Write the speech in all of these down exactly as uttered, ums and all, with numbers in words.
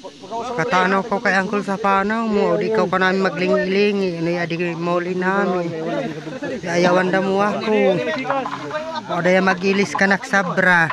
Katanaw ko kay Uncle sa panaw mo, di ikaw ka namin maglingi-lingi, ano yung adi moli namin. Ayawan da mo ako. O daya mag-ilis ka naksabra.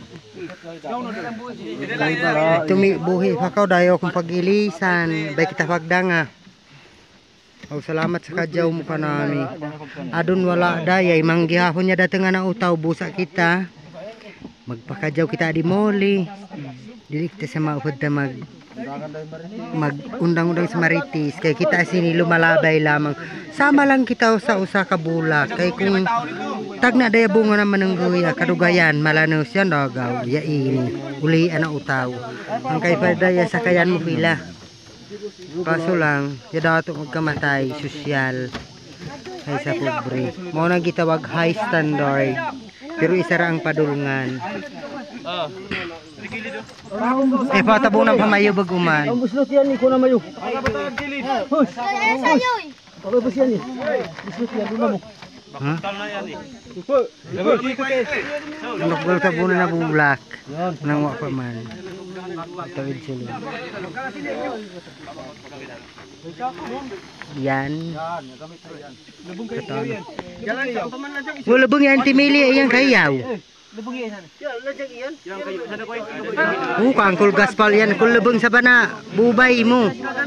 Tumibuhi pa ka, dayo akong pag-ilisan. Bay kita pagdanga. O salamat sa kadyaw mo ka namin. Adun wala dayay, manggihapon niya dati nga na utaw, busa kita. Magpakadyaw kita di moli. Dili kita sa maupod na mag mag undang-undang sa maritis kay kita sini lumalabay lamang sama lang kita sa usa ka bulak kay kung tag na daya bunga naman ng guya kadugayan malano siya nagaw ya ini uli ana utaw ang kay padaya sa kayan mo pila kaso lang ya dato magkamatay sosyal ay sa pobre mo na gitawag high standard pero isa ra ang padulungan. Eh patabo ng pamayo baguman. Ang buslot yan ni ko na mayo. Hoy. Sayoy. Ako bus yan ni. Buslot yan duma mo. Ha? Tal na yan ni. Nagdol ka muna na bulak. Nang wa pa man. Tawid sila. Yan. Lubong kayo yan. Jalan sa paman na siya. Wala bang yan timili ayan kayaw. Lubong yan. Ya, lajag iyan. Yang kayo sana ko. Oh, kangkol gaspal yan. Kung lubong sa bana, bubay mo.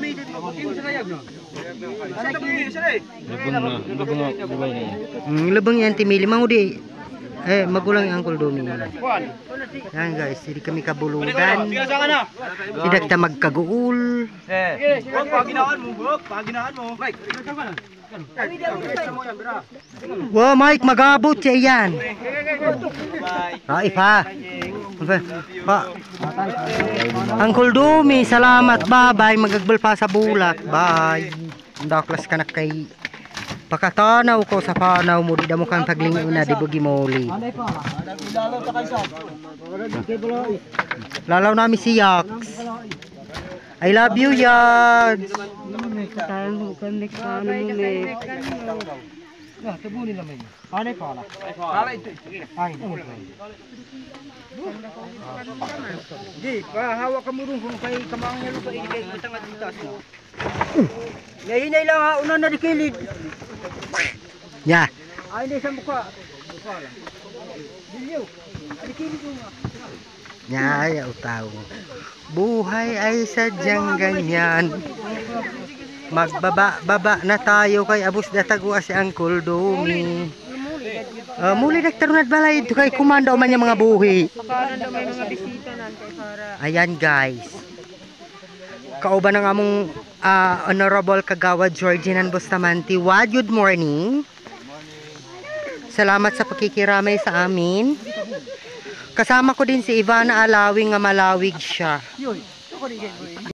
Lubong na, lubong na bubay na yan. Mm, lubong yan timili mangudi. Eh, magulang yung Uncle Domi. Yan guys, hindi kami kabulugan. Tidak kita magkaguul. Eh, paginaan mo, bro. Paginaan mo. Mike, Wow, Mike, magabot siya yan. Ay, pa. Pa. Uncle Domi, salamat. Bye-bye. Magagbal pa sa bulak. Bye. Daklas ka na kay... Pakatanaw ko sa panaw mo, di da mo kang taglingi na, di bugi moli. Lalaw namin si Yax. I love you, Yax. Di, hawak ka mo rin kung kay kamang niya lupa iligay ko tanga dito. Nahinay lang ha, una na di kilid. Ya. Ay, hindi sa mukha. Dilyo. Di kilid mo nga. Ya, ayaw tao. Buhay ay sadyang ganyan. Magbaba-baba na tayo kay abus datagwa si Uncle Domi. Uh, muli nagtarunad balay ito kay kumanda man yung mga buhi. Pakaran daw may mga bisita nantay para. Ayan guys. Kauban ng among uh, Honorable Kagawad Georginan Bustamante. What good morning. Salamat sa pakikiramay sa amin. Kasama ko din si Ivana Alawing nga malawig siya.